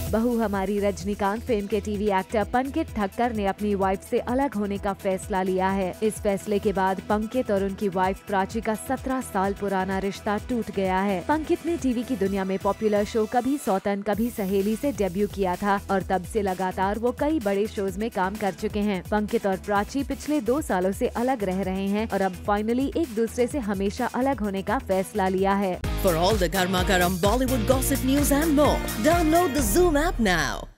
बहू हमारी रजनीकांत फिल्म के TV actor Pankaj Thakkar ने अपनी वाइफ से अलग होने का फैसला लिया है। इस फैसले के बाद पंकज और उनकी वाइफ प्राची का 17 साल पुराना रिश्ता टूट गया है। पंकज ने टीवी की दुनिया में पॉपुलर शो कभी सौतन कभी सहेली से डेब्यू किया था और तब से लगातार वो कई बड़े शोज में काम कर चुके हैं। पंकज और प्राची पिछले 2 सालों से अलग रह रहे हैं और अब फाइनली एक दूसरे से हमेशा अलग होने का फैसला लिया है। For all the Garma Garam Bollywood gossip news and more, download the Zoom app now.